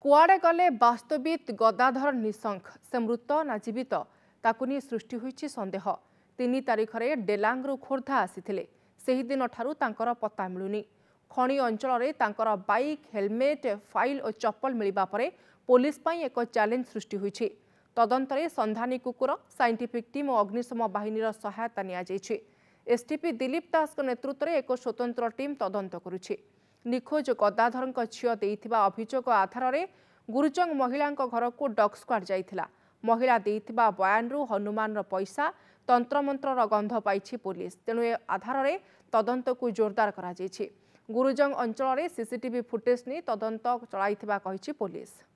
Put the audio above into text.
कुआड़े गले वास्तवित गदाधर निशंक से मृत ना जीवित ताकु नहीं सृष्टि होईछि संदेह। 3 तारिख में डेलांगरू खोर्धा आसीथिले सेही दिन ठारू तांकर पता मिलुनी। खणी अंचल में तांकर बाइक हेलमेट फाइल और चप्पल मिलवा परे पुलिस पई एक चैलेंज सृष्टि होईछि। तदंतरे संधानी कुकुर साइंटिफिक टीम और अग्निशम बाहिनीर सहायता निया जायछि। एसटीपी दिलीप दास नेतृत्व में एक स्वतंत्र टीम तदंत करुछि। निखोज गदाधर झील देइथिबा अभियोग आधार में गुरुजंग महिला घर को डॉग स्क्वाड जाइथिला। महिला देइथिबा बयानरू हनुमान पैसा तंत्रमंत्रर गंध पाइछि पुलिस। तेणु ए आधार में तदंत को जोरदार करा जाइछि। गुरुजंग अंचल में सीसीटीवी फुटेज नहीं तदंत चलाइथिबा कहिछि पुलिस।